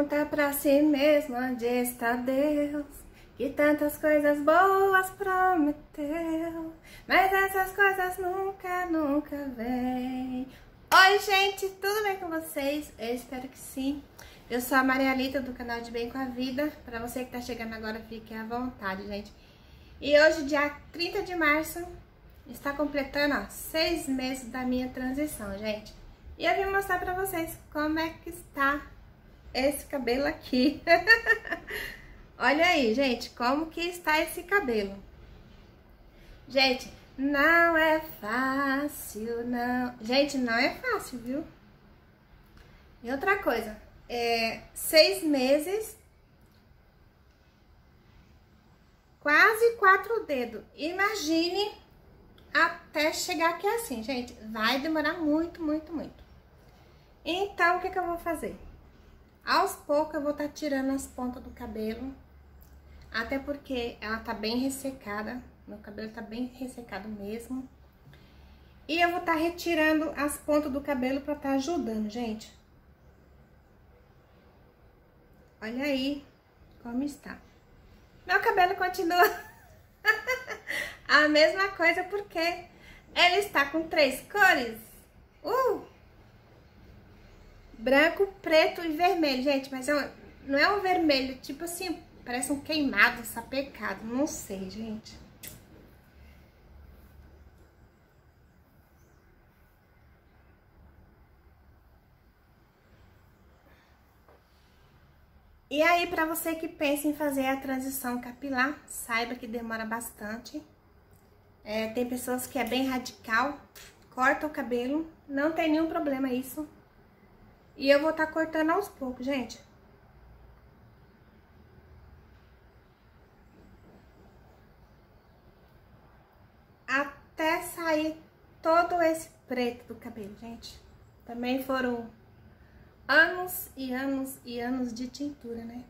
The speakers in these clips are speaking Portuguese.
Pergunta pra si mesmo onde está Deus, que tantas coisas boas prometeu, mas essas coisas nunca, nunca vêm. Oi gente, tudo bem com vocês? Eu espero que sim. Eu sou a Marialita do canal de Bem com a Vida. Pra você que tá chegando agora, fique à vontade, gente. E hoje, dia 30 de março, está completando 6 meses da minha transição, gente. E eu vim mostrar pra vocês como é que está esse cabelo aqui. Olha aí, gente, como que está esse cabelo. Gente, não é fácil, não. Gente, não é fácil, viu? E outra coisa, 6 meses, quase 4 dedos. Imagine até chegar aqui assim, gente. Vai demorar muito, muito, muito. Então, o que eu vou fazer? Aos poucos eu vou estar tirando as pontas do cabelo, até porque ela tá bem ressecada, meu cabelo tá bem ressecado mesmo. E eu vou estar retirando as pontas do cabelo pra estar ajudando, gente. Olha aí como está. Meu cabelo continua a mesma coisa, porque ele está com 3 cores. Branco, preto e vermelho, gente, mas não é um vermelho, tipo assim, parece um queimado, sapecado, não sei, gente. E aí, pra você que pensa em fazer a transição capilar, saiba que demora bastante. Tem pessoas que é bem radical, corta o cabelo, não tem nenhum problema isso. E eu vou estar cortando aos poucos, gente. Até sair todo esse preto do cabelo, gente. Também foram anos e anos e anos de tintura, né?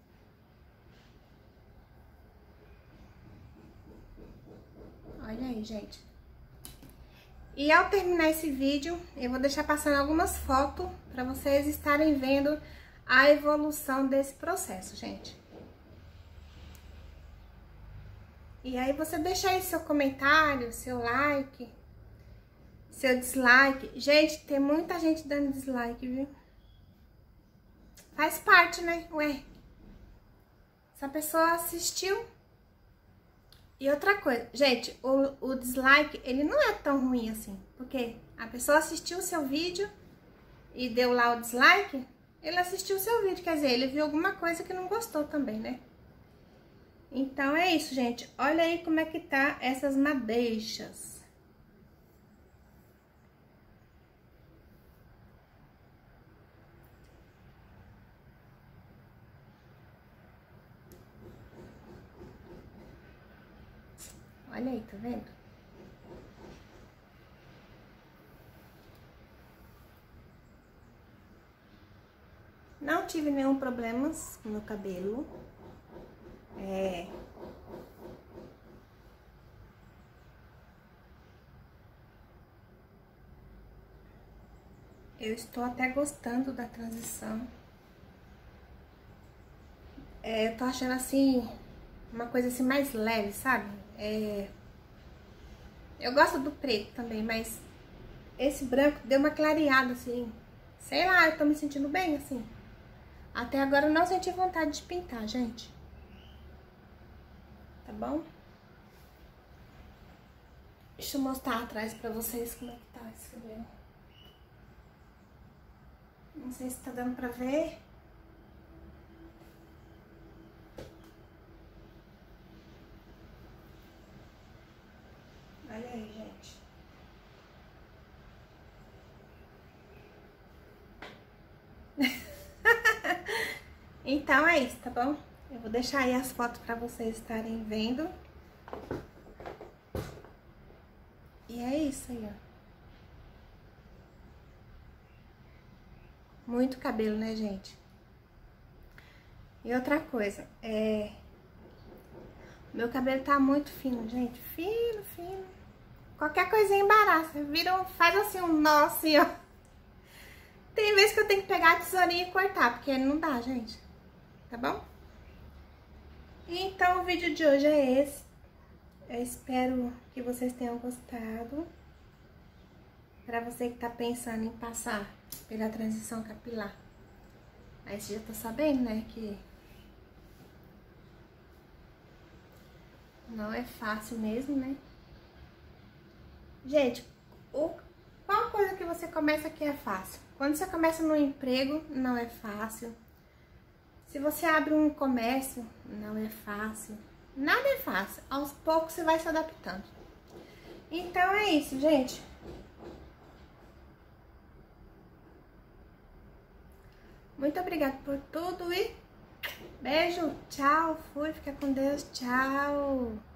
Olha aí, gente. E ao terminar esse vídeo, eu vou deixar passando algumas fotos para vocês estarem vendo a evolução desse processo, gente. E aí você deixa aí seu comentário, seu like, seu dislike. Gente, tem muita gente dando dislike, viu? Faz parte, né? Ué, essa pessoa assistiu. E outra coisa, gente, o dislike, ele não é tão ruim assim, porque a pessoa assistiu o seu vídeo e deu lá o dislike, ele assistiu o seu vídeo, quer dizer, ele viu alguma coisa que não gostou também, né? Então é isso, gente. Olha aí como é que tá essas madeixas. Olha aí, tá vendo? Não tive nenhum problema com o meu cabelo. Eu estou até gostando da transição. Eu tô achando assim, uma coisa assim mais leve, sabe? Eu gosto do preto também, mas esse branco deu uma clareada assim. Sei lá, eu tô me sentindo bem assim. Até agora eu não senti vontade de pintar, gente. Tá bom? Deixa eu mostrar atrás pra vocês como é que tá esse cabelo. Não sei se tá dando pra ver. Olha aí, gente. Então é isso, tá bom? Eu vou deixar aí as fotos pra vocês estarem vendo. E é isso aí, ó. Muito cabelo, né, gente? E outra coisa, meu cabelo tá muito fino, gente. Fino, fino. Qualquer coisinha embaraça. Faz assim um nó assim, ó. Tem vezes que eu tenho que pegar a tesourinha e cortar, porque não dá, gente. Tá bom? Então, o vídeo de hoje é esse. Eu espero que vocês tenham gostado. Pra você que tá pensando em passar pela transição capilar. Aí você já tá sabendo, né, que não é fácil mesmo, né? Gente, qual coisa que você começa que é fácil? Quando você começa no emprego, não é fácil. Se você abre um comércio, não é fácil. Nada é fácil. Aos poucos você vai se adaptando. Então é isso, gente. Muito obrigada por tudo e beijo, tchau, fui, fica com Deus, tchau.